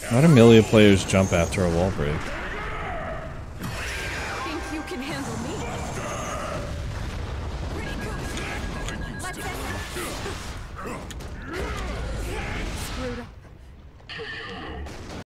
Why do Melee players jump after a wall break? Think you can handle me? Let's screwed up.